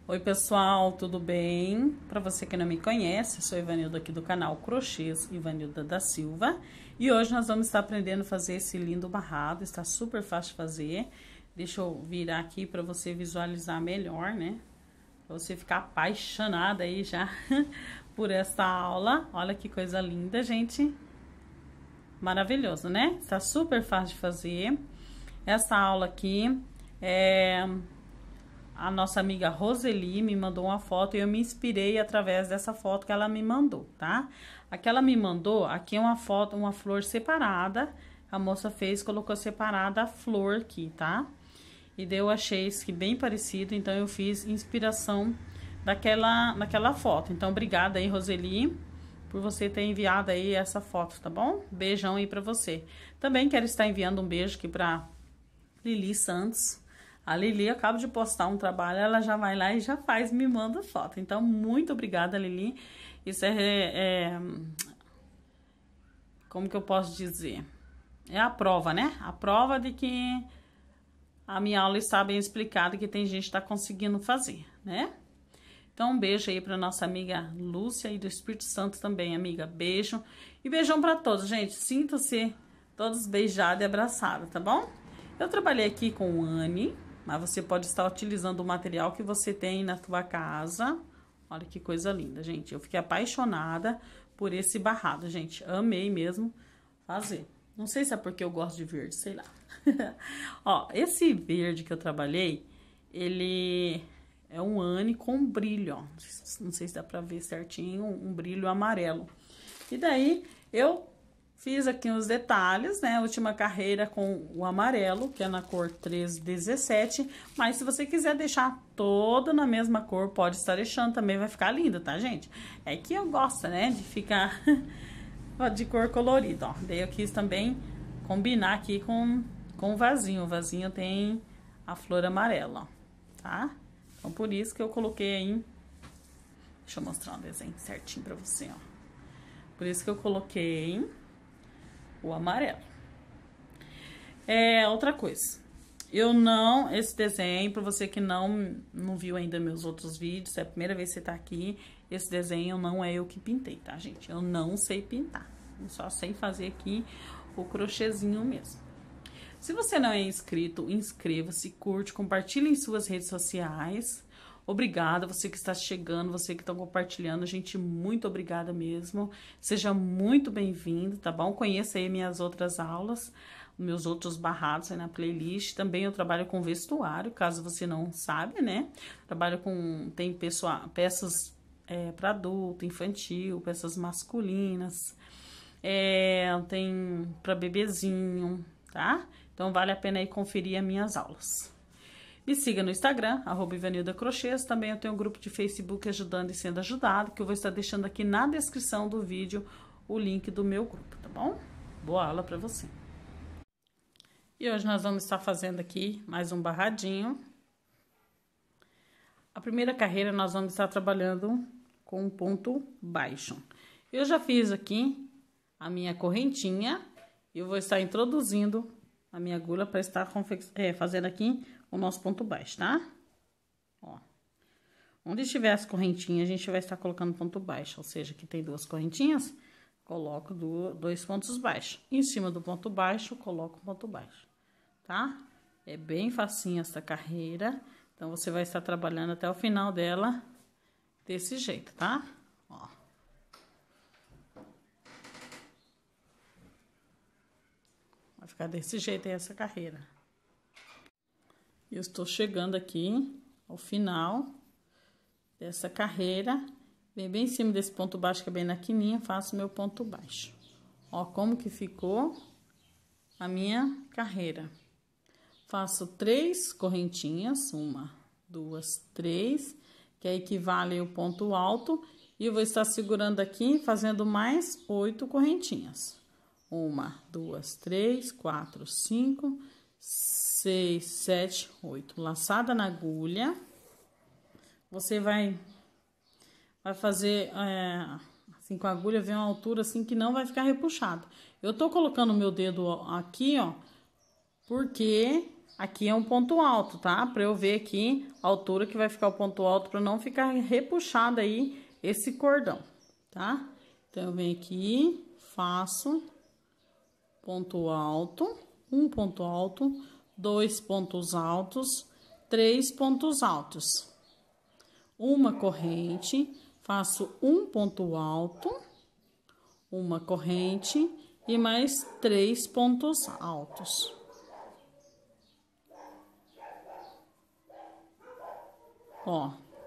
Oi pessoal, tudo bem? Para você que não me conhece, sou Ivanilda aqui do canal Crochês Ivanilda da Silva. E hoje nós vamos estar aprendendo a fazer esse lindo barrado, está super fácil de fazer. Deixa eu virar aqui para você visualizar melhor, né? Para você ficar apaixonada aí já por esta aula. Olha que coisa linda, gente. Maravilhoso, né? Está super fácil de fazer. Essa aula aqui a nossa amiga Roseli me mandou uma foto e eu me inspirei através dessa foto que ela me mandou, tá? Aqui ela me mandou, aqui é uma foto, uma flor separada, a moça fez, colocou separada a flor aqui, tá? E daí eu achei isso aqui bem parecido, então eu fiz inspiração daquela foto. Então, obrigada aí, Roseli, por você ter enviado aí essa foto, tá bom? Beijão aí pra você. Também quero estar enviando um beijo aqui pra Lili Santos. A Lili acaba de postar um trabalho, ela já vai lá e já faz, me manda foto. Então, muito obrigada, Lili. Isso como que eu posso dizer? É a prova, né? A prova de que a minha aula está bem explicada e que tem gente que está conseguindo fazer, né? Então, um beijo aí para nossa amiga Lúcia e do Espírito Santo também, amiga. Beijo. E beijão para todos, gente. Sintam-se todos beijados e abraçados, tá bom? Eu trabalhei aqui com o Anne, mas você pode estar utilizando o material que você tem na sua casa. Olha que coisa linda, gente. Eu fiquei apaixonada por esse barrado, gente. Amei mesmo fazer. Não sei se é porque eu gosto de verde, sei lá. Ó, esse verde que eu trabalhei, ele é um Anne com brilho, ó. Não sei se dá pra ver certinho, um brilho amarelo. E daí, eu fiz aqui os detalhes, né? A última carreira com o amarelo, que é na cor 1317. Mas se você quiser deixar toda na mesma cor, pode estar deixando também, vai ficar lindo, tá, gente? É que eu gosto, né, de ficar de cor colorida, ó. Daí eu quis também combinar aqui com o vasinho. O vasinho tem a flor amarela, ó, tá? Então, por isso que eu coloquei aí... Deixa eu mostrar um desenho certinho pra você, ó. Por isso que eu coloquei o amarelo. Outra coisa. Esse desenho, pra você que não viu ainda meus outros vídeos, é a primeira vez que você tá aqui, esse desenho não é eu que pintei, tá, gente? Eu não sei pintar. Eu só sei fazer aqui o crochêzinho mesmo. Se você não é inscrito, inscreva-se, curte, compartilhe em suas redes sociais. Obrigada, você que está chegando, você que está compartilhando, gente, muito obrigada mesmo. Seja muito bem-vindo, tá bom? Conheça aí minhas outras aulas, meus outros barrados aí na playlist. Também eu trabalho com vestuário, caso você não sabe, né? Trabalho tem peças para adulto, infantil, peças masculinas, tem para bebezinho, tá? Então vale a pena aí conferir as minhas aulas. Me siga no Instagram, @IvanildaCrochês. Também eu tenho um grupo de Facebook Ajudando e Sendo Ajudado, que eu vou estar deixando aqui na descrição do vídeo o link do meu grupo, tá bom? Boa aula pra você! E hoje nós vamos estar fazendo aqui mais um barradinho. A primeira carreira nós vamos estar trabalhando com um ponto baixo. Eu já fiz aqui a minha correntinha e eu vou estar introduzindo a minha agulha para estar fazendo aqui o nosso ponto baixo, tá? Ó. Onde tiver as correntinhas, a gente vai estar colocando ponto baixo, ou seja, aqui tem duas correntinhas, coloco dois pontos baixos. Em cima do ponto baixo, coloco o ponto baixo, tá? É bem facinho essa carreira, então você vai estar trabalhando até o final dela desse jeito, tá? Ó. Vai ficar desse jeito aí essa carreira. Eu estou chegando aqui ao final dessa carreira. Vem bem em cima desse ponto baixo que é bem na quininha, faço meu ponto baixo. Ó como que ficou a minha carreira. Faço 3 correntinhas, 1, 2, 3, que equivale ao ponto alto. E eu vou estar segurando aqui, fazendo mais 8 correntinhas. 1, 2, 3, 4, 5, 6, 7, 8. Laçada na agulha. Você vai fazer assim com a agulha, vem uma altura assim que não vai ficar repuxado. Eu tô colocando o meu dedo aqui, ó, porque aqui é um ponto alto, tá? Pra eu ver aqui a altura que vai ficar o ponto alto, pra não ficar repuxado aí esse cordão, tá? Então, eu venho aqui, faço ponto alto, um ponto alto, 2 pontos altos, 3 pontos altos. Uma corrente, faço um ponto alto, uma corrente e mais 3 pontos altos. Ó,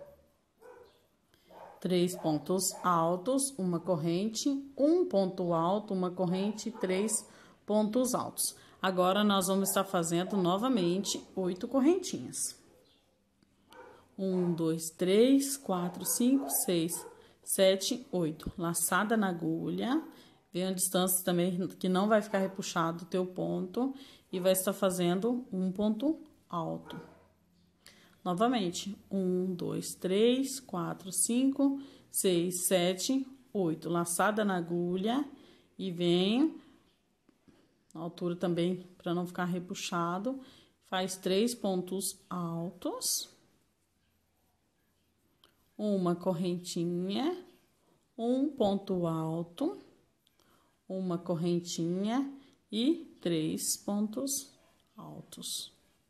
3 pontos altos, uma corrente, um ponto alto, uma corrente, 3 pontos altos. Agora, nós vamos estar fazendo novamente 8 correntinhas. 1, 2, 3, 4, 5, 6, 7, 8. Laçada na agulha. Vem a distância também que não vai ficar repuxado o teu ponto. E vai estar fazendo um ponto alto. Novamente. 1, 2, 3, 4, 5, 6, 7, 8. Laçada na agulha. E venho... A altura também, para não ficar repuxado. Faz 3 pontos altos. Uma correntinha, um ponto alto, uma correntinha e 3 pontos altos.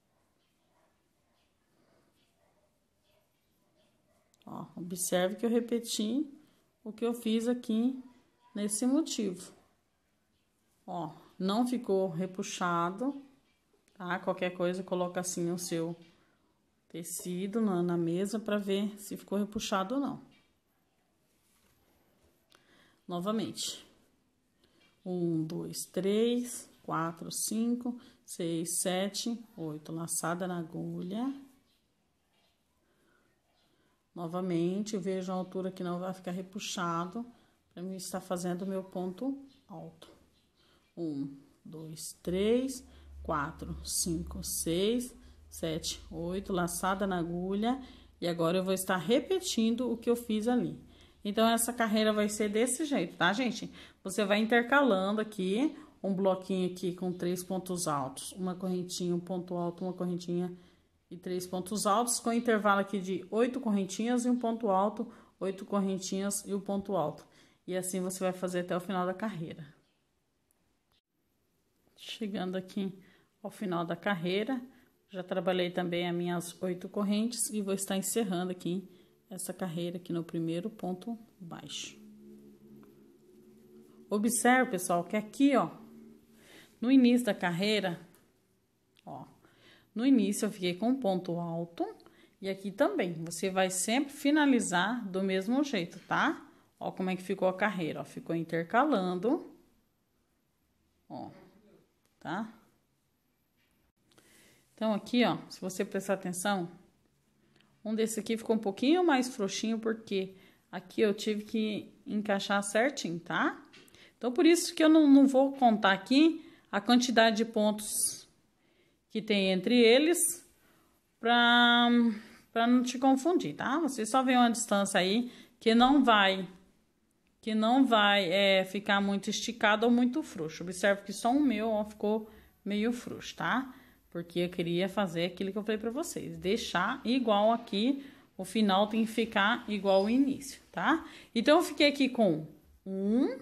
Ó, observe que eu repeti o que eu fiz aqui nesse motivo. Ó, não ficou repuxado, tá? Qualquer coisa, coloca assim o seu tecido na mesa para ver se ficou repuxado ou não. Novamente. 1, 2, 3, 4, 5, 6, 7, 8. Laçada na agulha. Novamente, vejo a altura que não vai ficar repuxado para mim estar fazendo o meu ponto alto. 1, 2, 3, 4, 5, 6, 7, 8, laçada na agulha. E agora eu vou estar repetindo o que eu fiz ali. Então, essa carreira vai ser desse jeito, tá, gente? Você vai intercalando aqui, um bloquinho aqui com 3 pontos altos, uma correntinha, um ponto alto, uma correntinha e 3 pontos altos, com intervalo aqui de 8 correntinhas e um ponto alto, 8 correntinhas e o ponto alto. E assim você vai fazer até o final da carreira. Chegando aqui ao final da carreira, já trabalhei também as minhas 8 correntes e vou estar encerrando aqui essa carreira aqui no primeiro ponto baixo. Observe, pessoal, que aqui, ó, no início da carreira, ó, no início eu fiquei com um ponto alto e aqui também. Você vai sempre finalizar do mesmo jeito, tá? Ó como é que ficou a carreira, ó, ficou intercalando, ó, tá? Então, aqui, ó, se você prestar atenção, um desse aqui ficou um pouquinho mais frouxinho, porque aqui eu tive que encaixar certinho, tá? Então, por isso que eu não vou contar aqui a quantidade de pontos que tem entre eles, pra não te confundir, tá? Você só vê uma distância aí que não vai ficar muito esticado ou muito frouxo. Observe que só o meu, ó, ficou meio frouxo, tá? Porque eu queria fazer aquilo que eu falei pra vocês. Deixar igual aqui, o final tem que ficar igual o início, tá? Então, eu fiquei aqui com 1,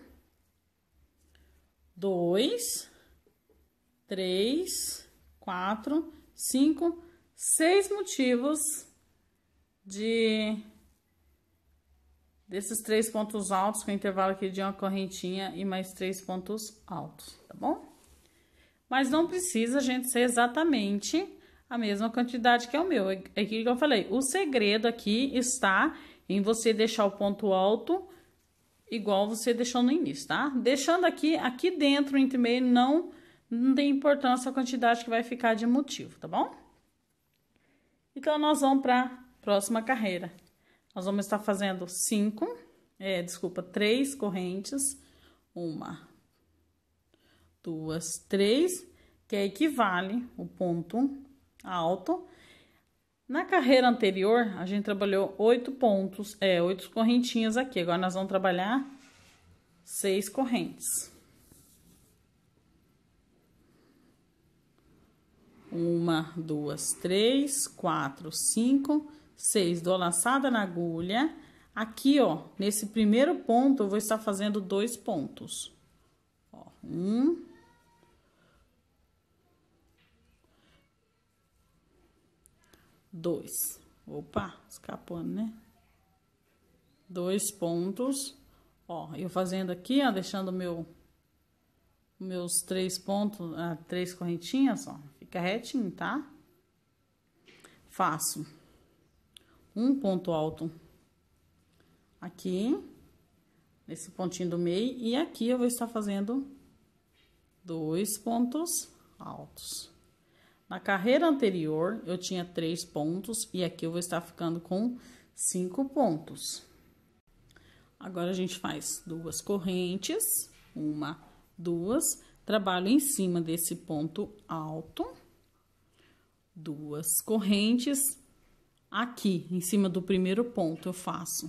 2, 3, 4, 5, 6 motivos desses 3 pontos altos, com intervalo aqui de uma correntinha e mais 3 pontos altos, tá bom? Mas não precisa, gente, ser exatamente a mesma quantidade que é o meu. É aquilo que eu falei. O segredo aqui está em você deixar o ponto alto igual você deixou no início, tá? Deixando aqui dentro, entre meio, não tem importância a quantidade que vai ficar de motivo, tá bom? Então, nós vamos para a próxima carreira. Nós vamos estar fazendo 3 correntes. 1, 2, 3, que equivale o ponto alto. Na carreira anterior, a gente trabalhou 8 pontos, 8 correntinhas aqui. Agora, nós vamos trabalhar 6 correntes. 1, 2, 3, 4, 5, 6. Dou laçada na agulha. Aqui, ó, nesse primeiro ponto, eu vou estar fazendo 2 pontos. Ó, 1, 2. Opa, escapando, né? 2 pontos. Ó, eu fazendo aqui, ó, deixando meus 3 pontos, 3 correntinhas, ó, fica retinho, tá? Faço um ponto alto aqui, nesse pontinho do meio, e aqui eu vou estar fazendo 2 pontos altos. Na carreira anterior, eu tinha 3 pontos, e aqui eu vou estar ficando com 5 pontos. Agora, a gente faz 2 correntes, 1, 2, trabalho em cima desse ponto alto, 2 correntes, aqui, em cima do primeiro ponto, eu faço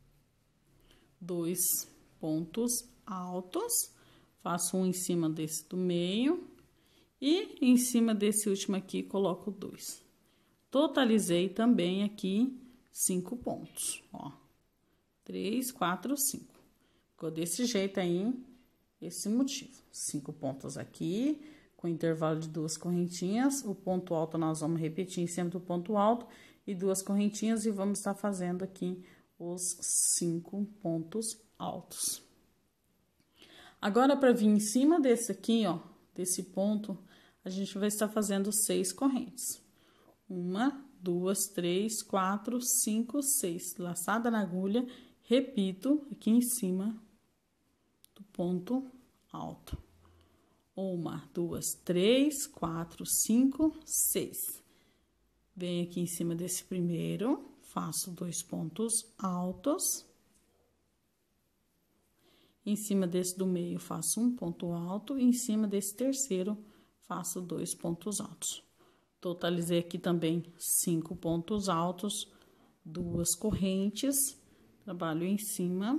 2 pontos altos, faço um em cima desse do meio, e em cima desse último aqui, coloco 2. Totalizei também aqui 5 pontos, ó. 3, 4, 5. Ficou desse jeito aí, esse motivo. 5 pontos aqui, com intervalo de 2 correntinhas. O ponto alto nós vamos repetir em cima do ponto alto e 2 correntinhas, e vamos estar fazendo aqui os 5 pontos altos. Agora, para vir em cima desse aqui, ó, desse ponto, a gente vai estar fazendo 6 correntes. 1, 2, 3, 4, 5, 6. Laçada na agulha, repito aqui em cima do ponto alto. 1, 2, 3, 4, 5, 6. Venho aqui em cima desse primeiro, faço 2 pontos altos. Em cima desse do meio, faço um ponto alto. E em cima desse terceiro, faço 2 pontos altos. Totalizei aqui também 5 pontos altos, 2 correntes. Trabalho em cima.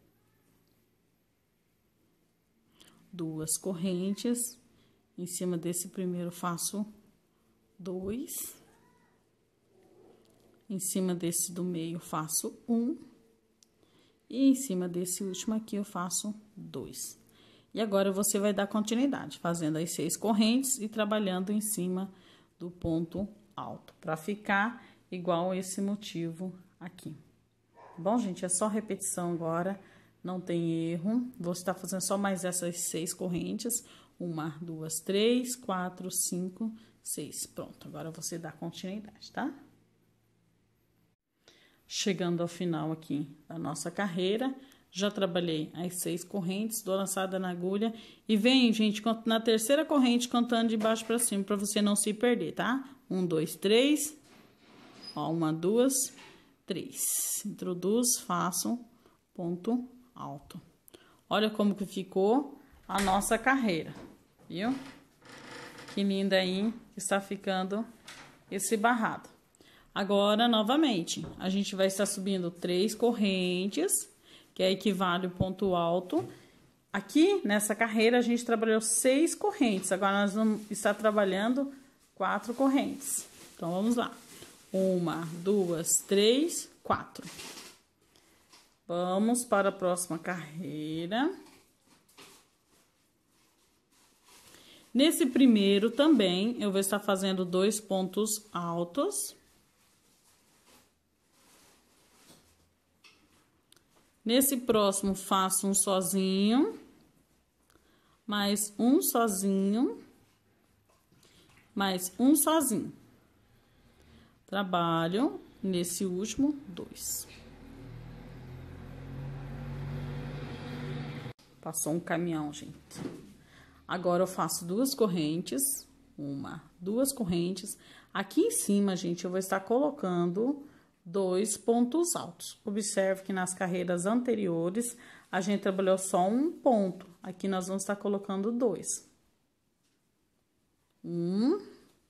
2 correntes. Em cima desse primeiro, faço 2. Em cima desse do meio, faço 1. E em cima desse último aqui, eu faço 2. E agora, você vai dar continuidade, fazendo as 6 correntes e trabalhando em cima do ponto alto, para ficar igual esse motivo aqui. Bom, gente, é só repetição agora, não tem erro. Vou estar fazendo só mais essas 6 correntes. 1, 2, 3, 4, 5, 6. Pronto, agora você dá continuidade, tá? Chegando ao final aqui da nossa carreira, já trabalhei as 6 correntes, dou laçada na agulha e venho, gente, na terceira corrente, contando de baixo para cima, para você não se perder, tá? 1, 2, 3, ó, 1, 2, 3. Introduzo, faço ponto alto. Olha como que ficou a nossa carreira, viu? Que linda aí que está ficando esse barrado. Agora, novamente, a gente vai estar subindo 3 correntes, que equivale ao ponto alto. Aqui, nessa carreira, a gente trabalhou 6 correntes. Agora, nós vamos estar trabalhando 4 correntes. Então, vamos lá. 1, 2, 3, 4. Vamos para a próxima carreira. Nesse primeiro também, eu vou estar fazendo 2 pontos altos. Nesse próximo, faço um sozinho, mais um sozinho, mais um sozinho. Trabalho nesse último 2. Passou um caminhão, gente. Agora, eu faço 2 correntes, 1, 2 correntes. Aqui em cima, gente, eu vou estar colocando 2 pontos altos. Observe que nas carreiras anteriores, a gente trabalhou só um ponto. Aqui, nós vamos estar colocando 2. 1,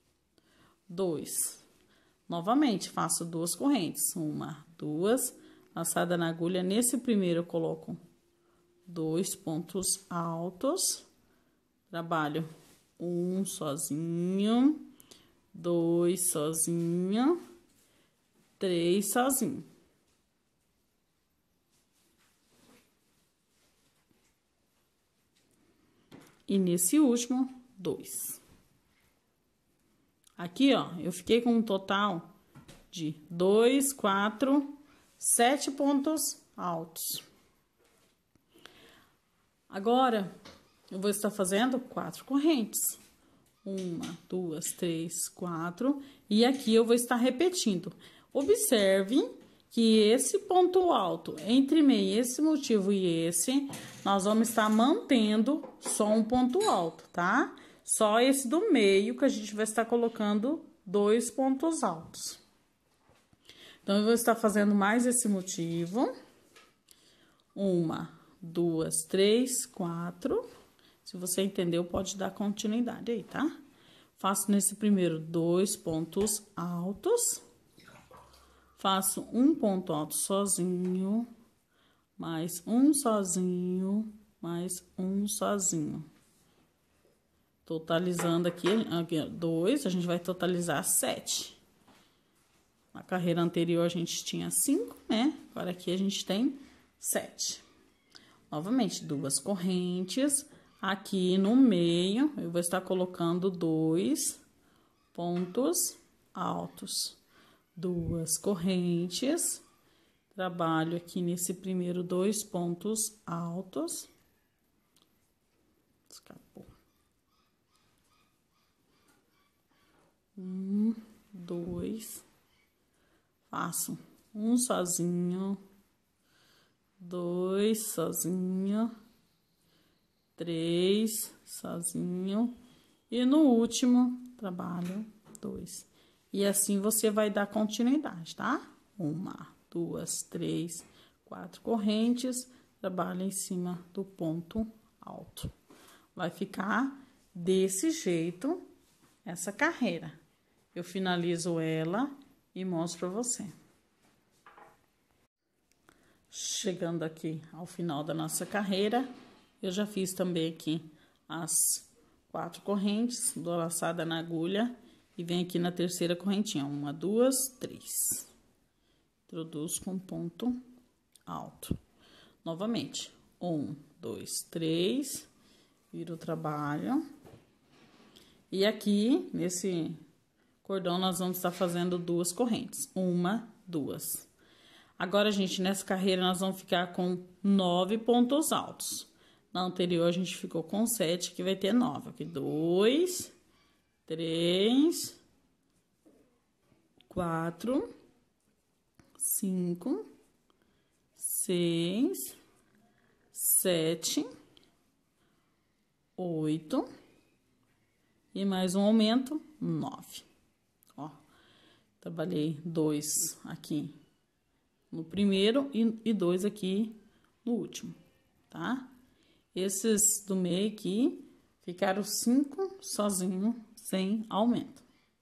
2. Novamente, faço 2 correntes. 1, 2, laçada na agulha. Nesse primeiro, eu coloco 2 pontos altos. Trabalho um sozinho, 2 sozinho, 3 sozinho. E nesse último, 2. Aqui, ó, eu fiquei com um total de 2, 4, 7 pontos altos. Agora, eu vou estar fazendo 4 correntes. 1, 2, 3, 4. E aqui eu vou estar repetindo. Observe que esse ponto alto, entre meio, esse motivo e esse, nós vamos estar mantendo só um ponto alto, tá? Só esse do meio que a gente vai estar colocando 2 pontos altos. Então, eu vou estar fazendo mais esse motivo. 1, 2, 3, 4. Se você entendeu, pode dar continuidade aí, tá? Faço nesse primeiro 2 pontos altos. Faço um ponto alto sozinho, mais um sozinho, mais um sozinho. Totalizando aqui 2, a gente vai totalizar 7. Na carreira anterior a gente tinha 5, né? Agora aqui a gente tem 7. Novamente, 2 correntes. Aqui no meio, eu vou estar colocando 2 pontos altos. 2 correntes, trabalho aqui nesse primeiro 2 pontos altos, escapou, 1, 2, faço um sozinho, 2 sozinho, 3 sozinho, e no último, trabalho 2. E assim você vai dar continuidade, tá? 1, 2, 3, 4 correntes, trabalha em cima do ponto alto. Vai ficar desse jeito essa carreira. Eu finalizo ela e mostro pra você. Chegando aqui ao final da nossa carreira, eu já fiz também aqui as 4 correntes, dou a laçada na agulha. E vem aqui na terceira correntinha, 1, 2, 3. Introduzo com ponto alto. Novamente, 1, 2, 3. Viro o trabalho. E aqui, nesse cordão, nós vamos estar fazendo 2 correntes. 1, 2. Agora, gente, nessa carreira, nós vamos ficar com 9 pontos altos. Na anterior, a gente ficou com 7, que vai ter 9. Aqui, 2... 3, 4, 5, 6, 7, 8 e mais um aumento, 9. Ó, trabalhei 2 aqui no primeiro e 2 aqui no último, tá? Esses do meio aqui ficaram 5 sozinho, sem aumento.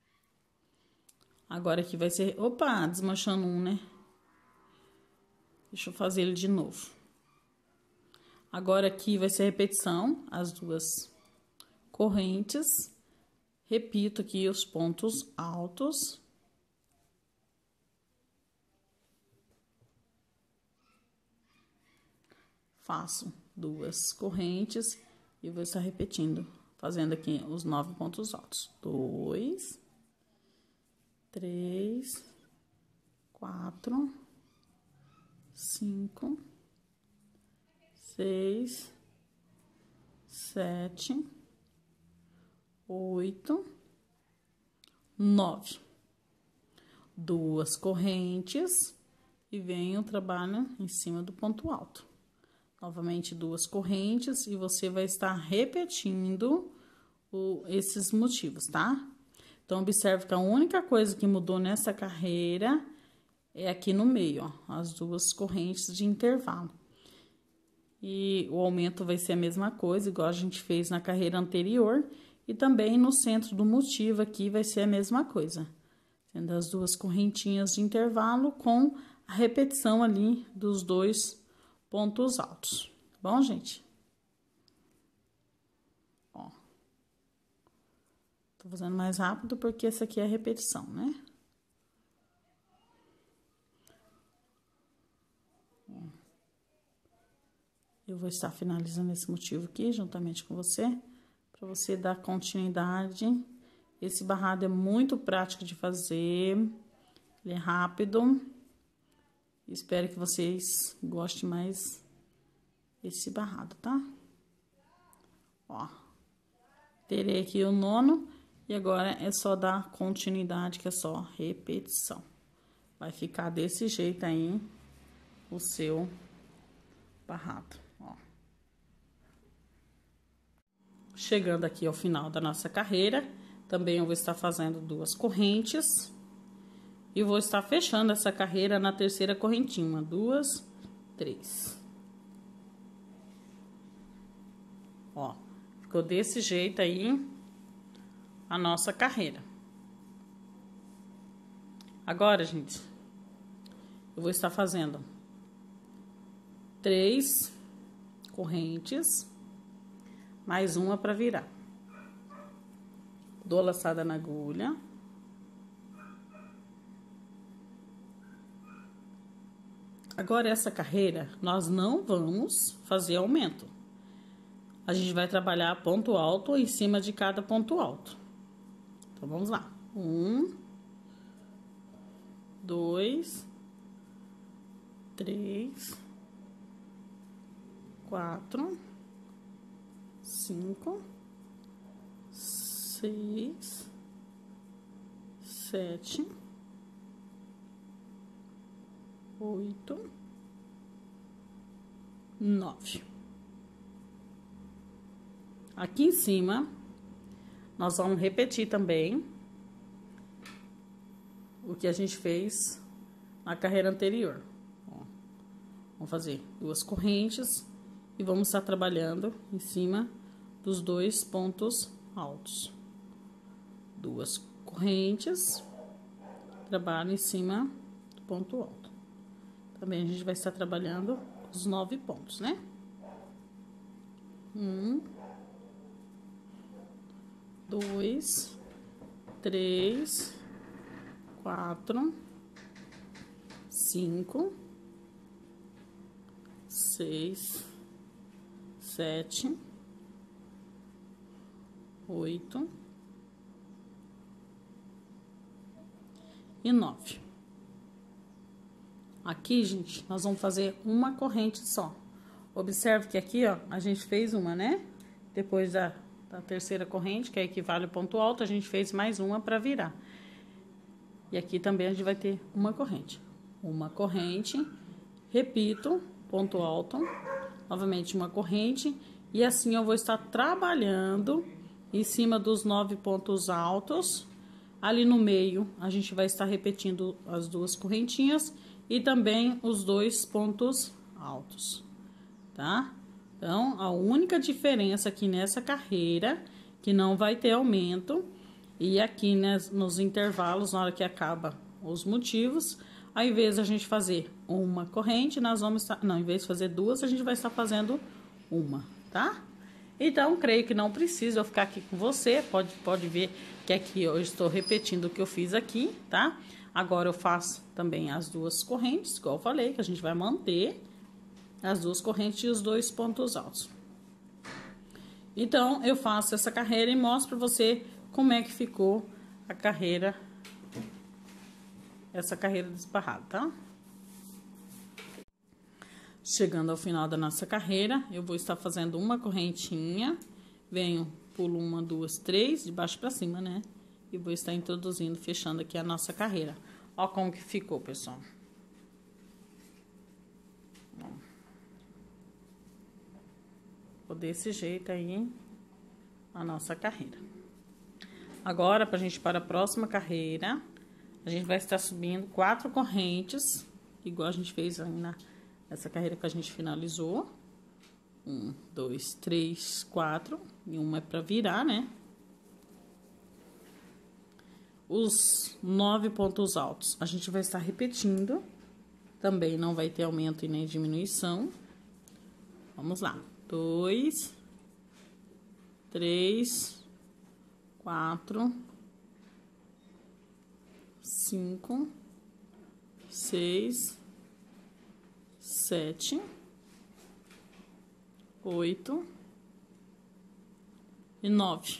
Agora aqui vai ser... Opa, desmanchando um, né? Deixa eu fazer ele de novo. Agora aqui vai ser repetição, as 2 correntes. Repito aqui os pontos altos. Faço 2 correntes e vou estar repetindo. Fazendo aqui os 9 pontos altos. 2, 3, 4, 5, 6, 7, 8, 9. 2 correntes e venho trabalho em cima do ponto alto. Novamente 2 correntes e você vai estar repetindo esses motivos, tá? Então, observe que a única coisa que mudou nessa carreira é aqui no meio, ó, as 2 correntes de intervalo. E o aumento vai ser a mesma coisa, igual a gente fez na carreira anterior. E também no centro do motivo aqui vai ser a mesma coisa. Sendo as 2 correntinhas de intervalo com a repetição ali dos 2 pontos altos. Tá bom, gente? Tô fazendo mais rápido porque essa aqui é a repetição, né? Eu vou estar finalizando esse motivo aqui, juntamente com você, para você dar continuidade. Esse barrado é muito prático de fazer, ele é rápido. Espero que vocês gostem mais desse barrado, tá? Ó, terei aqui o nono e agora é só dar continuidade, que é só repetição. Vai ficar desse jeito aí o seu barrado. Chegando aqui ao final da nossa carreira, também eu vou estar fazendo 2 correntes e vou estar fechando essa carreira na terceira correntinha. 1, 2, 3. Ó, ficou desse jeito aí a nossa carreira. Agora, gente, eu vou estar fazendo 3 correntes, mais uma para virar. Dou laçada na agulha. Agora, essa carreira, nós não vamos fazer aumento. A gente vai trabalhar ponto alto em cima de cada ponto alto. Então, vamos lá. 1, 2, 3, 4, 5, 6, 7, 8, 9. Aqui em cima, nós vamos repetir também o que a gente fez na carreira anterior. Ó, vamos fazer 2 correntes e vamos estar trabalhando em cima dos 2 pontos altos. 2 correntes, trabalho em cima do ponto alto. Também a gente vai estar trabalhando os 9 pontos, né? 1, 2, 3, 4, 5, 6, 7, 8 e 9. Aqui, gente, nós vamos fazer uma corrente só. Observe que aqui, ó, a gente fez uma, né? Depois da terceira corrente, que equivale ao ponto alto, a gente fez mais uma para virar. E aqui também a gente vai ter uma corrente. Uma corrente, repito, ponto alto, novamente uma corrente, e assim eu vou estar trabalhando em cima dos 9 pontos altos. Ali no meio, a gente vai estar repetindo as 2 correntinhas e também os 2 pontos altos, tá? Então, a única diferença aqui nessa carreira, que não vai ter aumento, e aqui, né, nos intervalos, na hora que acaba os motivos, ao invés de a gente fazer uma corrente, nós vamos estar... Não, ao invés de fazer 2, a gente vai estar fazendo uma, tá? Então, creio que não precisa eu ficar aqui com você, pode ver que aqui eu estou repetindo o que eu fiz aqui, tá? Agora, eu faço também as 2 correntes, igual eu falei, que a gente vai manter as 2 correntes e os 2 pontos altos. Então, eu faço essa carreira e mostro pra você como é que ficou a carreira, essa carreira desse barrado, tá? Chegando ao final da nossa carreira, eu vou estar fazendo uma correntinha, venho, pulo 1, 2, 3, de baixo pra cima, né? E vou estar introduzindo, fechando aqui a nossa carreira. Ó como que ficou, pessoal. Ficou desse jeito aí a nossa carreira. Agora, pra gente ir para a próxima carreira, a gente vai estar subindo 4 correntes, igual a gente fez aí nessa carreira que a gente finalizou. 1, 2, 3, 4, e uma é pra virar, né? Os 9 pontos altos, a gente vai estar repetindo, também não vai ter aumento e nem diminuição. Vamos lá. 2, 3, 4, 5, 6, 7, 8 e 9.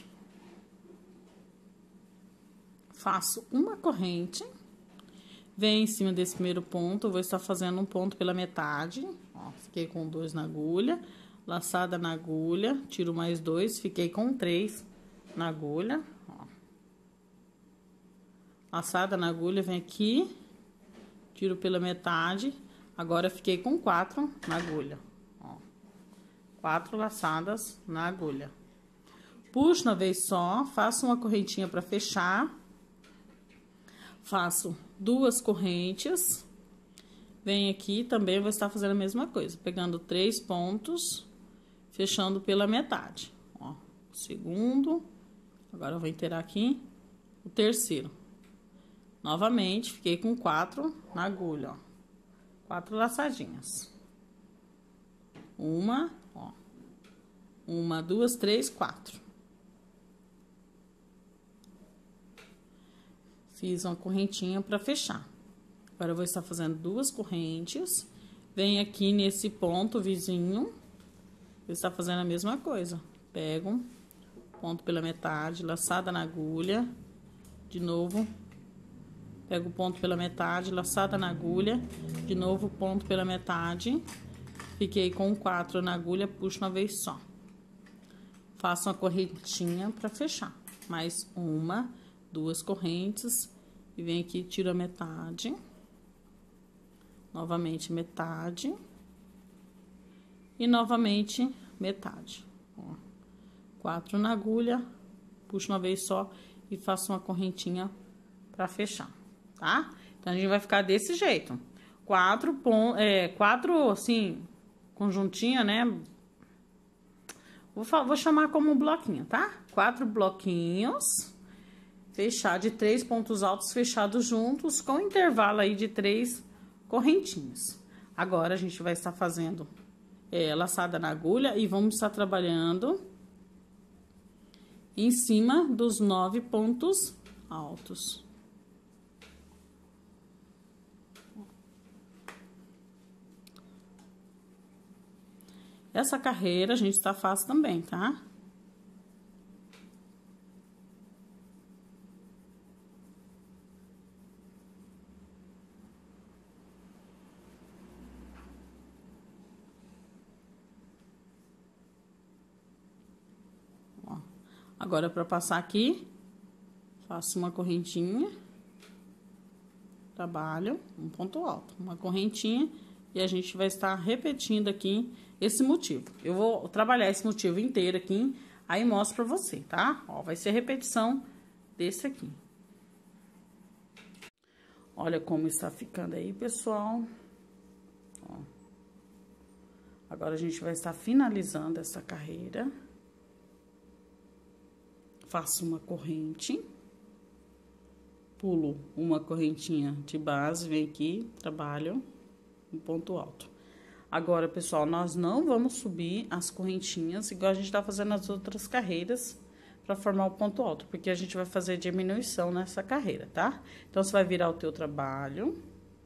Faço uma corrente, venho em cima desse primeiro ponto, vou estar fazendo um ponto pela metade, ó, fiquei com 2 na agulha, laçada na agulha, tiro mais 2, fiquei com 3 na agulha, ó. Laçada na agulha, vem aqui, tiro pela metade, agora fiquei com 4 na agulha, ó. 4 laçadas na agulha. Puxo na vez só, faço uma correntinha para fechar, faço 2 correntes, venho aqui, também vou estar fazendo a mesma coisa, pegando 3 pontos, fechando pela metade, ó, segundo, agora eu vou inteirar aqui, o terceiro. Novamente, fiquei com 4 na agulha, ó, 4 laçadinhas. Uma, ó, 1, 2, 3, 4. Fiz uma correntinha para fechar. Agora, eu vou estar fazendo 2 correntes. Venho aqui nesse ponto vizinho. Vou estar fazendo a mesma coisa. Pego, ponto pela metade, laçada na agulha. De novo, pego o ponto pela metade, laçada na agulha. De novo, ponto pela metade. Fiquei com 4 na agulha, puxo uma vez só. Faço uma correntinha para fechar. Mais 1, 2 correntes. E venho aqui, tiro a metade. Novamente, metade. E novamente, metade. Ó, 4 na agulha, puxo uma vez só e faço uma correntinha para fechar, tá? Então, a gente vai ficar desse jeito. 4 assim, conjuntinha, né? Vou chamar como um bloquinho, tá? 4 bloquinhos. Fechar de 3 pontos altos fechados juntos, com intervalo aí de 3 correntinhas. Agora, a gente vai estar fazendo laçada na agulha e vamos estar trabalhando em cima dos 9 pontos altos. Essa carreira a gente tá fácil também, tá? Agora, para passar aqui, faço uma correntinha, trabalho um ponto alto, uma correntinha, e a gente vai estar repetindo aqui esse motivo. Eu vou trabalhar esse motivo inteiro aqui, aí mostro pra você, tá? Ó, vai ser repetição desse aqui. Olha como está ficando aí, pessoal. Ó. Agora, a gente vai estar finalizando essa carreira. Faço uma corrente, pulo uma correntinha de base, venho aqui, trabalho um ponto alto. Agora, pessoal, nós não vamos subir as correntinhas igual a gente tá fazendo nas outras carreiras para formar o ponto alto, porque a gente vai fazer diminuição nessa carreira, tá? Então, você vai virar o teu trabalho.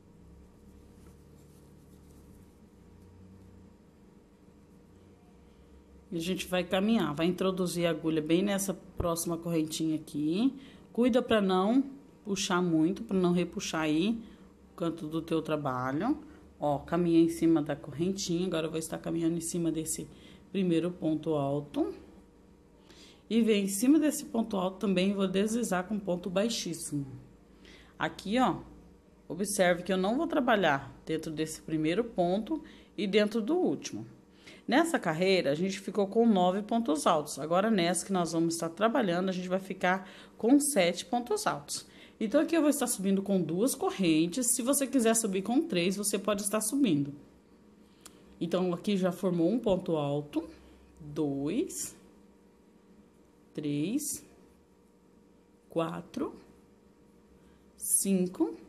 E a gente vai caminhar, vai introduzir a agulha bem nessa próxima correntinha aqui. Cuida para não puxar muito, para não repuxar aí o canto do teu trabalho. Ó, caminha em cima da correntinha, agora eu vou estar caminhando em cima desse primeiro ponto alto. E vem em cima desse ponto alto também, vou deslizar com ponto baixíssimo. Aqui, ó, observe que eu não vou trabalhar dentro desse primeiro ponto e dentro do último. Nessa carreira, a gente ficou com 9 pontos altos. Agora, nessa que nós vamos estar trabalhando, a gente vai ficar com 7 pontos altos. Então, aqui eu vou estar subindo com 2 correntes. Se você quiser subir com 3, você pode estar subindo. Então, aqui já formou um ponto alto. 2, 3, 4, 5,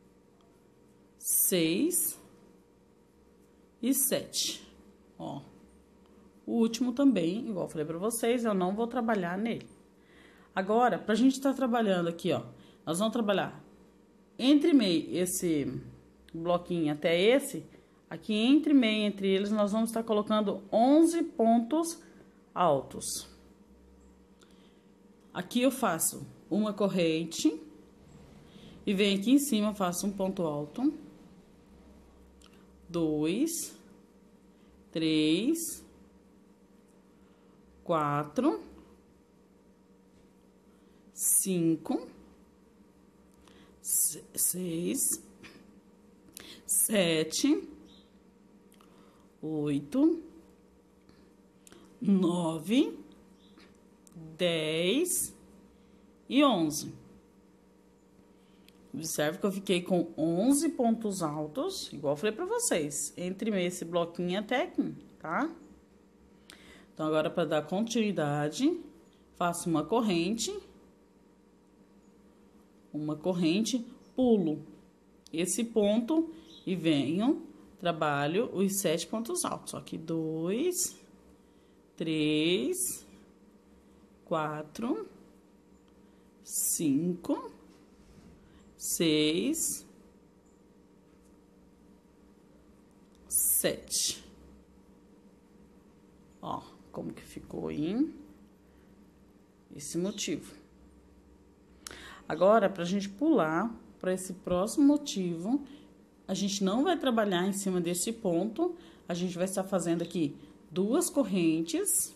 6 e 7. Ó. O último também, igual eu falei pra vocês, eu não vou trabalhar nele. Agora, pra gente estar trabalhando aqui, ó, nós vamos trabalhar entre meio esse bloquinho até esse, aqui entre meio entre eles, nós vamos estar colocando 11 pontos altos. Aqui eu faço uma corrente e venho aqui em cima, faço um ponto alto, 2, 3, 4, 5, 6, 7, 8, 9, 10 e 11. Observe que eu fiquei com 11 pontos altos, igual eu falei pra vocês, entre esse bloquinho até aqui, tá? Então, agora, para dar continuidade, faço uma corrente, pulo esse ponto e venho, trabalho os 7 pontos altos. Aqui, 2, 3, 4, 5, 6, 7. Ó, como que ficou aí esse motivo. Agora, pra gente pular para esse próximo motivo, a gente não vai trabalhar em cima desse ponto, a gente vai estar fazendo aqui 2 correntes,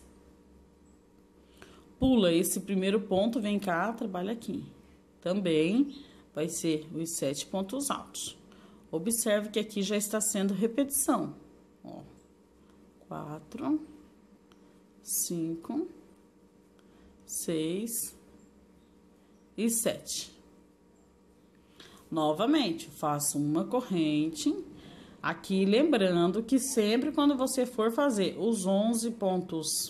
pula esse primeiro ponto, vem cá, trabalha aqui. Também vai ser os 7 pontos altos. Observe que aqui já está sendo repetição. Ó, 4, 5, 6 e 7. Novamente, faço uma corrente. Aqui, lembrando que sempre quando você for fazer os 11 pontos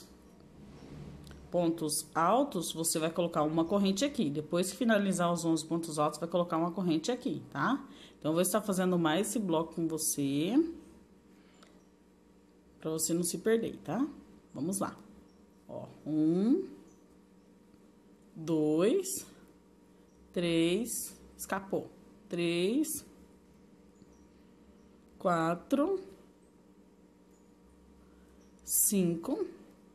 altos, você vai colocar uma corrente aqui. Depois que finalizar os 11 pontos altos, vai colocar uma corrente aqui, tá? Então, eu vou estar fazendo mais esse bloco com você, pra você não se perder, tá? Vamos lá. Ó, 1, 2, 3, escapou. 3, 4, 5,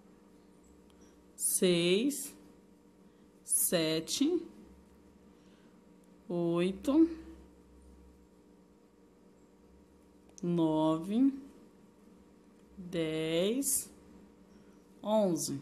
6, 7, 8, 9, 10, 11.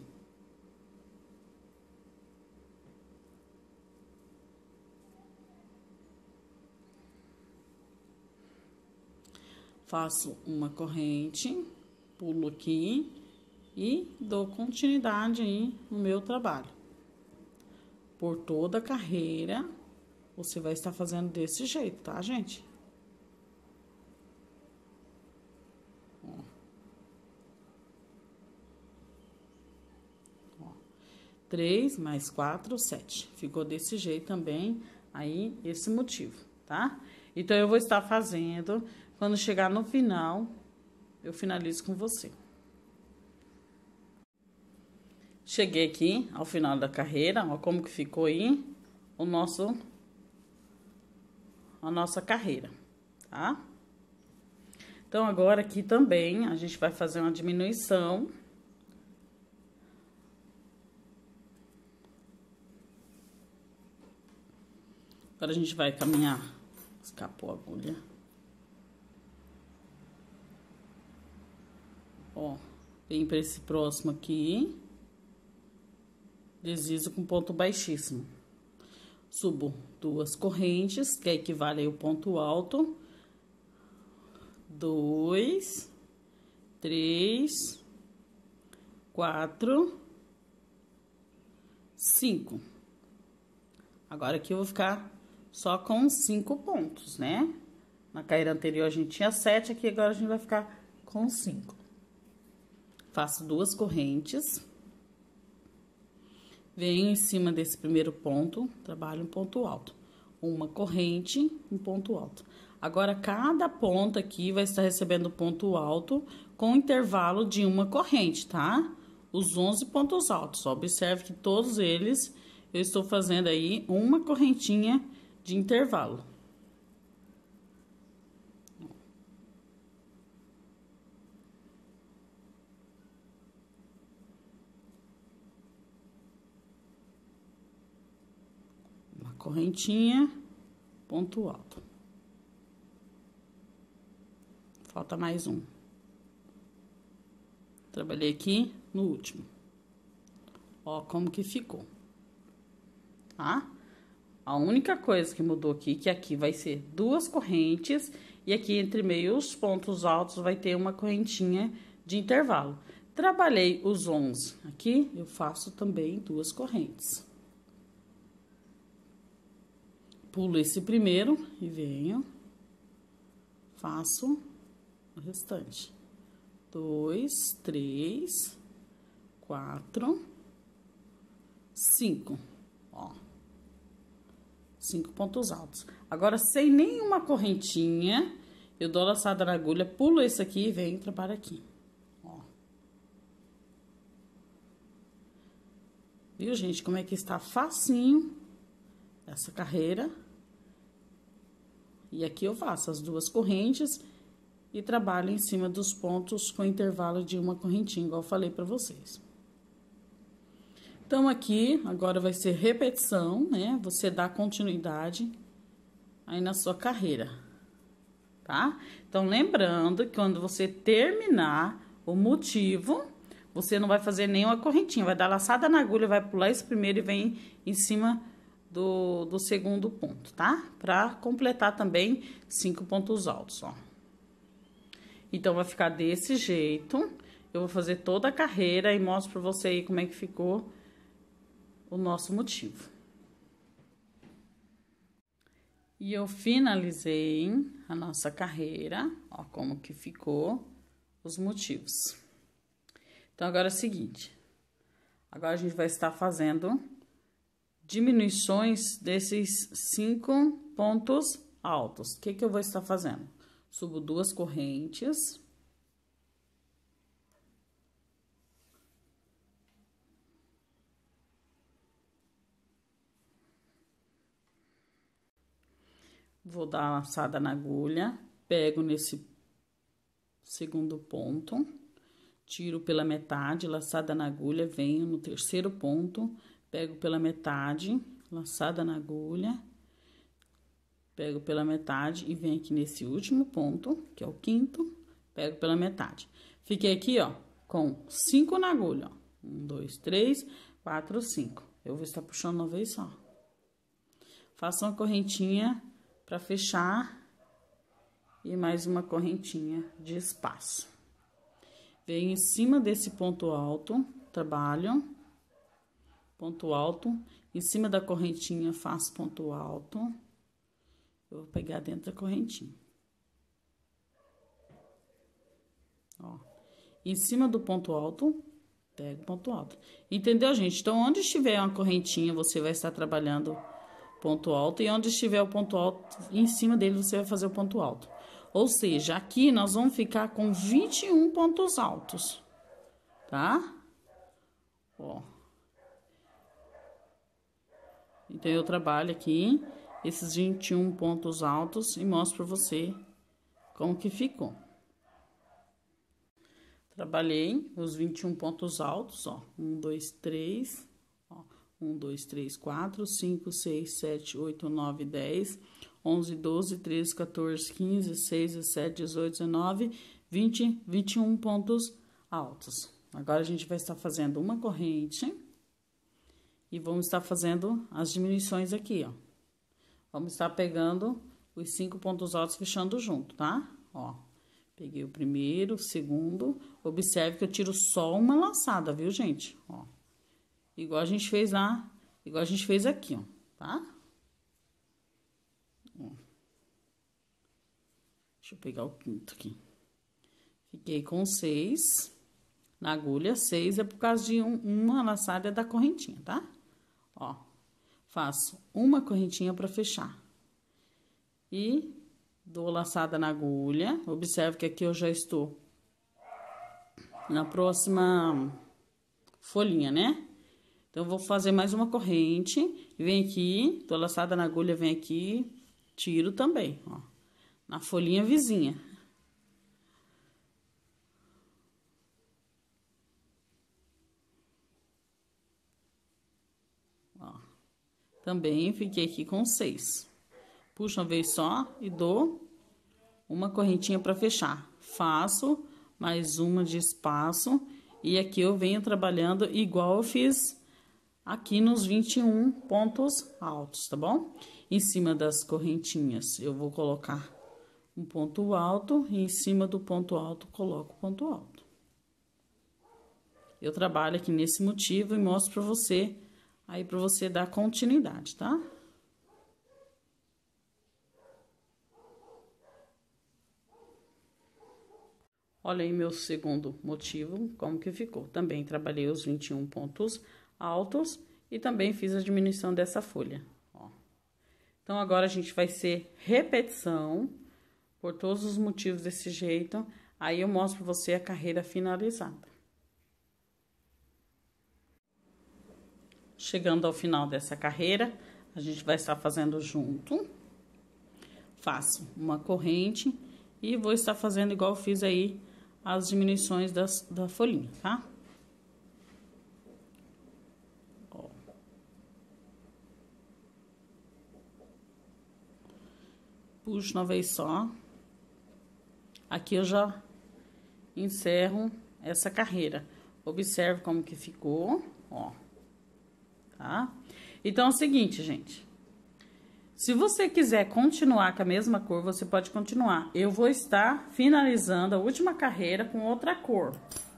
Faço uma corrente, pulo aqui e dou continuidade aí no meu trabalho. Por toda a carreira, você vai estar fazendo desse jeito, tá, gente? Ó. 3 mais 4, 7. Ficou desse jeito também, aí, esse motivo, tá? Então, eu vou estar fazendo, quando chegar no final, eu finalizo com você. Cheguei aqui ao final da carreira, ó como que ficou aí a nossa carreira, tá? Então, agora aqui também a gente vai fazer uma diminuição. Agora a gente vai caminhar. Escapou a agulha. Ó, vem para esse próximo aqui. Deslizo com ponto baixíssimo. Subo 2 correntes, que equivale ao ponto alto. 2, 3, 4, 5. Agora aqui eu vou ficar só com 5 pontos, né? Na carreira anterior a gente tinha 7, aqui agora a gente vai ficar com 5. Faço 2 correntes. Venho em cima desse primeiro ponto, trabalho um ponto alto. Uma corrente, um ponto alto. Agora, cada ponta aqui vai estar recebendo ponto alto com intervalo de uma corrente, tá? Os 11 pontos altos. Observe que todos eles eu estou fazendo aí uma correntinha de intervalo. Uma correntinha, ponto alto. Falta mais um. Trabalhei aqui no último. Ó, como que ficou. Tá? A única coisa que mudou aqui, que aqui vai ser duas correntes, e aqui entre meio os pontos altos vai ter uma correntinha de intervalo. Trabalhei os 11 aqui, eu faço também duas correntes. Pulo esse primeiro e venho, faço o restante. 2, 3, 4, 5, ó. 5 pontos altos. Agora, sem nenhuma correntinha, eu dou laçada na agulha, pulo esse aqui e venho e trabalho aqui, ó. Viu, gente, como é que está facinho essa carreira? E aqui eu faço as duas correntes e trabalho em cima dos pontos com intervalo de uma correntinha, igual eu falei pra vocês. Então, aqui, agora vai ser repetição, né? Você dá continuidade aí na sua carreira, tá? Então, lembrando que quando você terminar o motivo, você não vai fazer nenhuma correntinha, vai dar laçada na agulha, vai pular esse primeiro e vem em cima do segundo ponto, tá? Pra completar também 5 pontos altos, ó. Então, vai ficar desse jeito. Eu vou fazer toda a carreira e mostro pra você aí como é que ficou o nosso motivo. E eu finalizei a nossa carreira, ó, como que ficou os motivos. Então, agora é o seguinte. Agora, a gente vai estar fazendo diminuições desses 5 pontos altos. O que que eu vou estar fazendo? Subo duas correntes. Vou dar uma laçada na agulha, pego nesse segundo ponto, tiro pela metade, laçada na agulha, venho no terceiro ponto, pego pela metade, laçada na agulha, pego pela metade e venho aqui nesse último ponto, que é o quinto, pego pela metade. Fiquei aqui, ó, com 5 na agulha, ó. 1, 2, 3, 4, 5. Eu vou estar puxando uma vez só. Faço uma correntinha para fechar e mais uma correntinha de espaço. Venho em cima desse ponto alto, trabalho, ponto alto, em cima da correntinha faço ponto alto, eu vou pegar dentro da correntinha. Ó, em cima do ponto alto, pego ponto alto. Entendeu, gente? Então, onde estiver uma correntinha, você vai estar trabalhando ponto alto, e onde estiver o ponto alto, em cima dele você vai fazer o ponto alto. Ou seja, aqui nós vamos ficar com 21 pontos altos, tá? Ó. Então, eu trabalho aqui esses 21 pontos altos e mostro pra você como que ficou. Trabalhei os 21 pontos altos, ó. 1, 2, 3, ó. 1, 2, 3, 4, 5, 6, 7, 8, 9, 10, 11, 12, 13, 14, 15, 16, 17, 18, 19, 20, 21 pontos altos. Agora, a gente vai estar fazendo uma corrente e vamos estar fazendo as diminuições aqui, ó. Vamos estar pegando os 5 pontos altos fechando junto, tá? Ó, peguei o primeiro, o segundo. Observe que eu tiro só uma laçada, viu, gente? Ó. Igual a gente fez lá, igual a gente fez aqui, ó, tá? Ó. Deixa eu pegar o quinto aqui. Fiquei com 6 na agulha. 6 é por causa de uma laçada da correntinha, tá? Ó, faço uma correntinha pra fechar. E dou laçada na agulha. Observe que aqui eu já estou na próxima folhinha, né? Então, eu vou fazer mais uma corrente, e vem aqui, tô laçada na agulha, vem aqui, tiro também, ó, na folhinha vizinha. Ó, também fiquei aqui com 6. Puxo uma vez só e dou uma correntinha para fechar. Faço mais uma de espaço e aqui eu venho trabalhando igual eu fiz aqui nos 21 pontos altos, tá bom? Em cima das correntinhas eu vou colocar um ponto alto e em cima do ponto alto coloco o ponto alto. Eu trabalho aqui nesse motivo e mostro pra você, aí pra você dar continuidade, tá? Olha aí meu segundo motivo, como que ficou. Também trabalhei os 21 pontos altos e também fiz a diminuição dessa folha, ó. Então, agora a gente vai ser repetição por todos os motivos desse jeito. Aí, eu mostro pra você a carreira finalizada. Chegando ao final dessa carreira, a gente vai estar fazendo junto. Faço uma corrente e vou estar fazendo igual eu fiz aí as diminuições da folhinha, tá? Ó. Puxo uma vez só. Aqui eu já encerro essa carreira. Observe como que ficou, ó. Tá? Então, é o seguinte, gente. Se você quiser continuar com a mesma cor, você pode continuar. Eu vou estar finalizando a última carreira com outra cor.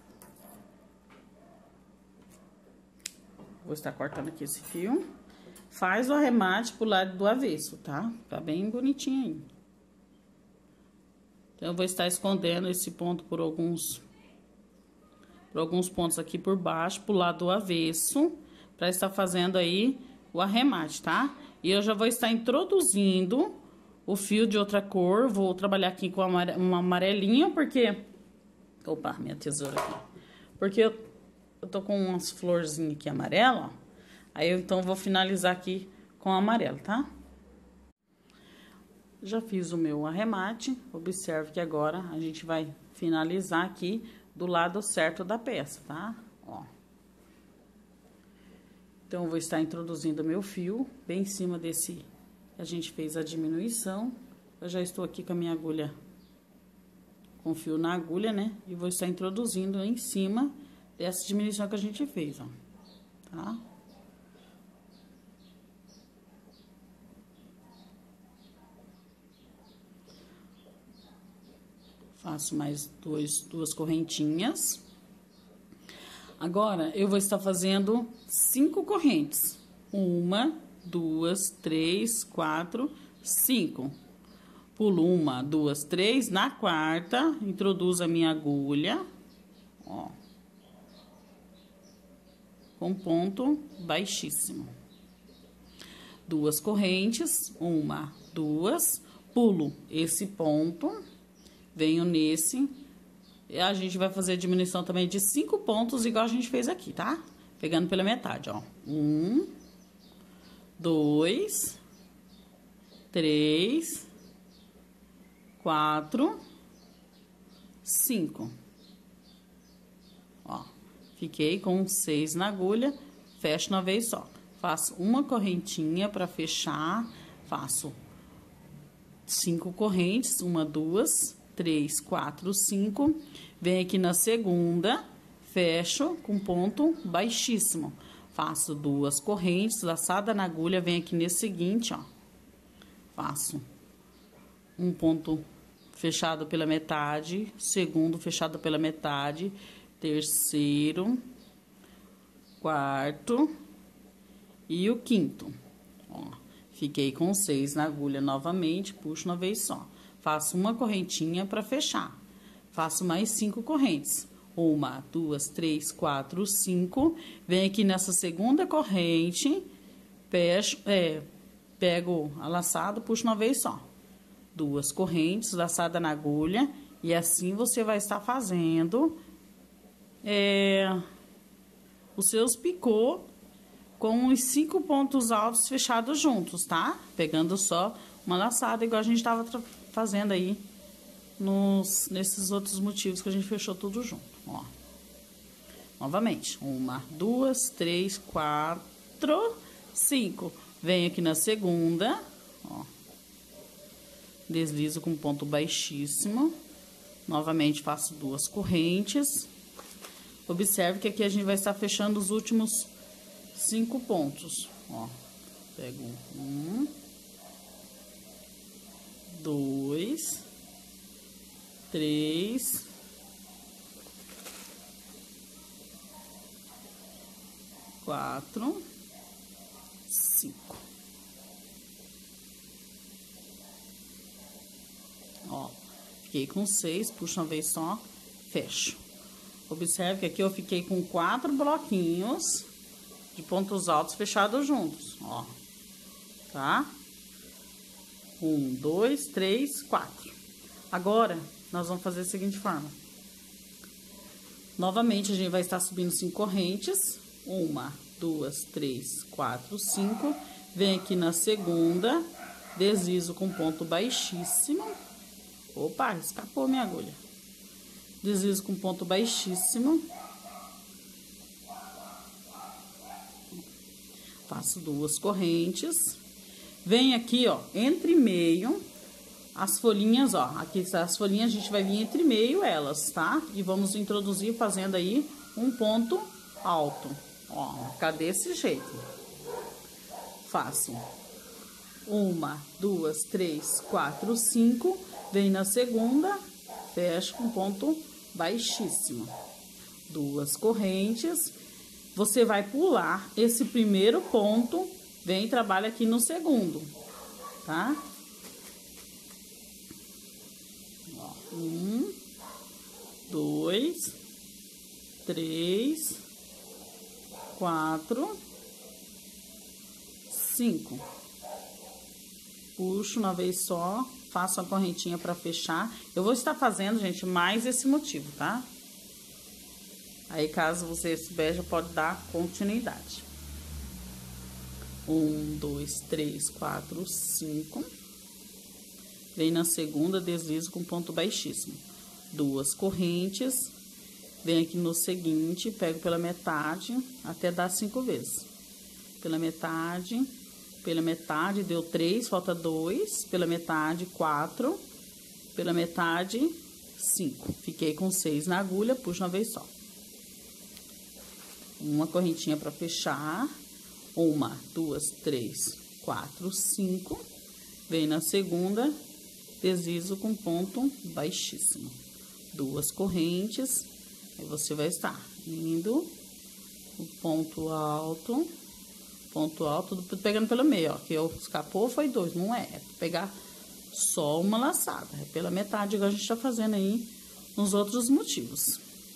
Vou estar cortando aqui esse fio. Faz o arremate pro lado do avesso, tá? Tá bem bonitinho aí. Então, eu vou estar escondendo esse ponto por alguns pontos aqui por baixo, pro lado do avesso, pra estar fazendo aí o arremate, tá? E eu já vou estar introduzindo o fio de outra cor. Vou trabalhar aqui com uma amarelinha, porque... Opa, minha tesoura aqui. Porque eu tô com umas florzinhas aqui amarela, ó. Aí, eu, então, vou finalizar aqui com amarelo, tá? Já fiz o meu arremate. Observe que agora a gente vai finalizar aqui do lado certo da peça, tá? Ó. Então, eu vou estar introduzindo meu fio bem em cima desse que a gente fez a diminuição. Eu já estou aqui com a minha agulha, com o fio na agulha, né? E vou estar introduzindo em cima dessa diminuição que a gente fez, ó. Tá? Faço mais duas correntinhas. Agora, eu vou estar fazendo 5 correntes. 1, 2, 3, 4, 5. Pulo 1, 2, 3. Na quarta, introduzo a minha agulha, ó, com ponto baixíssimo. 2 correntes, 1, 2. Pulo esse ponto, venho nesse. E a gente vai fazer a diminuição também de 5 pontos, igual a gente fez aqui, tá? Pegando pela metade, ó. 1, 2, 3, 4, 5. Ó, fiquei com 6 na agulha, fecho uma vez só. Faço uma correntinha pra fechar, faço 5 correntes, 1, 2, 3, 4, 5. Venho aqui na segunda, fecho com ponto baixíssimo. Faço 2 correntes, laçada na agulha, venho aqui nesse seguinte, ó. Faço um ponto fechado pela metade, segundo fechado pela metade, terceiro, quarto e o quinto. Ó, fiquei com 6 na agulha novamente, puxo uma vez só. Faço uma correntinha para fechar. Faço mais 5 correntes. 1, 2, 3, 4, 5. Venho aqui nessa segunda corrente, pego a laçada, puxo uma vez só. 2 correntes, laçada na agulha. E assim você vai estar fazendo os seus picô com os 5 pontos altos fechados juntos, tá? Pegando só uma laçada, igual a gente tava fazendo aí nesses outros motivos que a gente fechou tudo junto, ó. Novamente, 1, 2, 3, 4, 5. Venho aqui na segunda, ó. Deslizo com ponto baixíssimo. Novamente, faço 2 correntes. Observe que aqui a gente vai estar fechando os últimos 5 pontos, ó. Pego 1, 2, 3, 4, 5. Ó, fiquei com 6, puxo uma vez só, fecho. Observe que aqui eu fiquei com 4 bloquinhos de pontos altos fechados juntos, ó, tá? 1, 2, 3, 4. Agora, nós vamos fazer da seguinte forma. Novamente, a gente vai estar subindo 5 correntes. 1, 2, 3, 4, 5. Vem aqui na segunda, deslizo com ponto baixíssimo. Opa, escapou minha agulha. Deslizo com ponto baixíssimo. Faço 2 correntes. Vem aqui, ó, entre meio, as folhinhas, ó. Aqui as folhinhas a gente vai vir entre meio elas, tá? E vamos introduzir fazendo aí um ponto alto. Ó, vai ficar desse jeito. Faço 1, 2, 3, 4, 5. Vem na segunda, fecho com ponto baixíssimo. 2 correntes. Você vai pular esse primeiro ponto, vem e trabalha aqui no segundo, tá? Ó, 1, 2, 3, 4, 5. Puxo uma vez só, faço a correntinha para fechar. Eu vou estar fazendo, gente, mais esse motivo, tá? Aí, caso você souber, já pode dar continuidade. 1, 2, 3, 4, 5. Vem na segunda, deslizo com ponto baixíssimo. 2 correntes. Vem aqui no seguinte, pego pela metade, até dar 5 vezes. Pela metade, deu 3, falta 2. Pela metade, 4. Pela metade, 5. Fiquei com 6 na agulha, puxo uma vez só. Uma correntinha para fechar. 1, 2, 3, 4, 5. Vem na segunda, deslizo com ponto baixíssimo. 2 correntes. Aí você vai estar indo o ponto alto, tudo pegando pelo meio, ó. Que eu escapou foi 2, não é? É pegar só uma laçada. É pela metade, igual a gente tá fazendo aí nos outros motivos.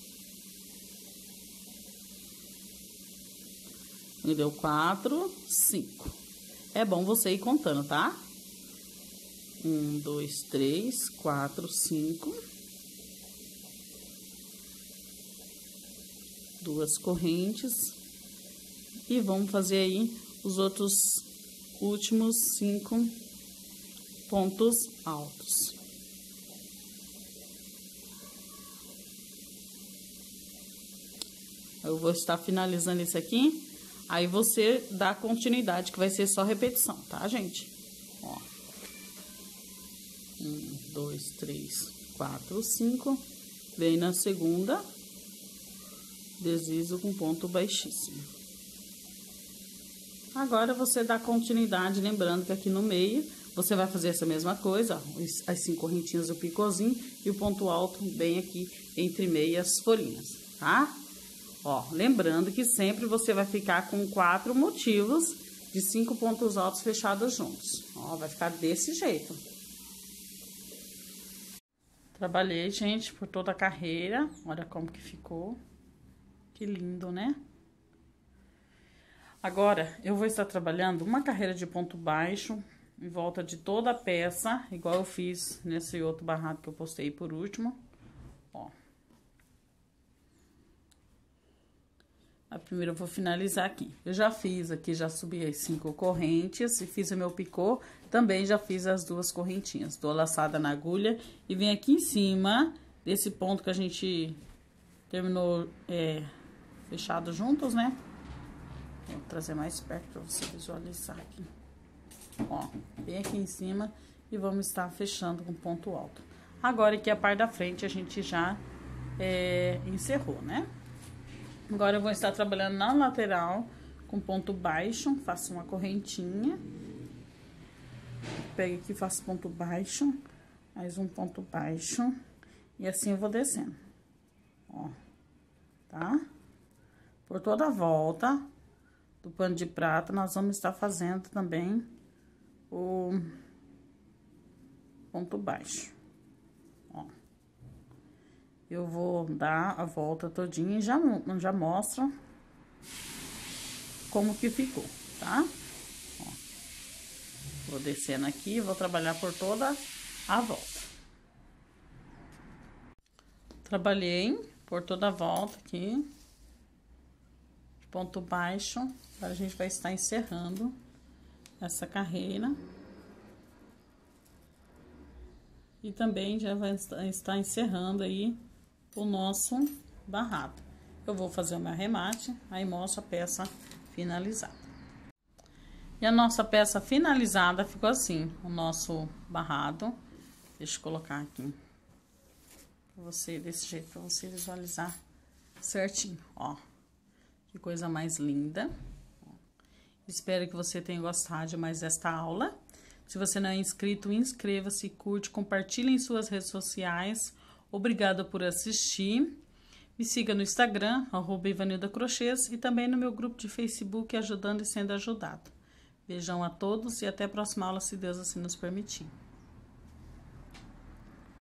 Deu 4, 5. É bom você ir contando, tá? 1, 2, 3, 4, 5. 2 correntes. E vamos fazer aí os outros últimos 5 pontos altos. Eu vou estar finalizando isso aqui. Aí, você dá continuidade, que vai ser só repetição, tá, gente? Ó. 1, 2, 3, 4, 5. Vem na segunda, deslizo com ponto baixíssimo. Agora, você dá continuidade, lembrando que aqui no meio, você vai fazer essa mesma coisa, ó, as 5 correntinhas do picôzinho e o ponto alto bem aqui entre meias folhinhas, tá? Ó, lembrando que sempre você vai ficar com 4 motivos de 5 pontos altos fechados juntos. Ó, vai ficar desse jeito. Trabalhei, gente, por toda a carreira. Olha como que ficou. Que lindo, né? Agora, eu vou estar trabalhando uma carreira de ponto baixo em volta de toda a peça, igual eu fiz nesse outro barrado que eu postei por último. Ó. A primeira eu vou finalizar aqui. Eu já fiz aqui, já subi as 5 correntes e fiz o meu picô. Também já fiz as 2 correntinhas. Dou a laçada na agulha e venho aqui em cima desse ponto que a gente terminou fechado juntos, né? Vou trazer mais perto para você visualizar aqui. Ó, bem aqui em cima e vamos estar fechando com ponto alto. Agora aqui a parte da frente a gente já encerrou, né? Agora eu vou estar trabalhando na lateral com ponto baixo, faço uma correntinha. Pego aqui, faço ponto baixo, mais um ponto baixo. E assim eu vou descendo, ó, tá? Por toda a volta do pano de prata, nós vamos estar fazendo também o ponto baixo, ó. Eu vou dar a volta todinha e já mostro como que ficou, tá? Ó. Vou descendo aqui e vou trabalhar por toda a volta. Trabalhei por toda a volta aqui, ponto baixo. Agora a gente vai estar encerrando essa carreira. E também já vai estar encerrando aí o nosso barrado. Eu vou fazer o meu arremate, aí mostro a peça finalizada. E a nossa peça finalizada ficou assim, o nosso barrado. Deixa eu colocar aqui pra você, desse jeito, pra você visualizar certinho, ó. Que coisa mais linda. Espero que você tenha gostado de mais esta aula. Se você não é inscrito, inscreva-se, curte, compartilhe em suas redes sociais. Obrigada por assistir. Me siga no Instagram, @ivanildacrochês, e também no meu grupo de Facebook, Ajudando e Sendo Ajudado. Beijão a todos e até a próxima aula, se Deus assim nos permitir.